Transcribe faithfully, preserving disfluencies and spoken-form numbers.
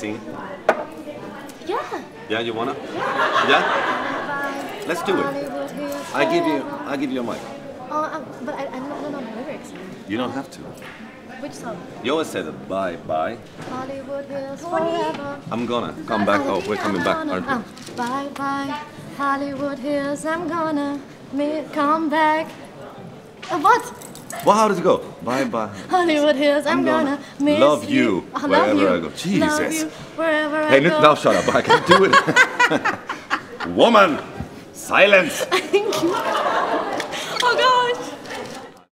sing? Yeah. Yeah, you wanna? Yeah. Yeah? Let's do it. I give you, I give you a mic. Oh, um, but I, I don't know the lyrics. You don't have to. Which song? You always say that bye bye. Hollywood Hills forever. I'm gonna come back. Oh, we're coming back, aren't we? Uh, bye bye, Hollywood Hills. I'm gonna me come back. Uh, what? Well, how does it go? Bye bye. Hollywood Hills. I'm, I'm gonna, gonna miss love you I wherever love you. I go. Jesus. Love you wherever Hey, I go. now shut up. I can't do it. Woman, silence. Thank you. Oh gosh.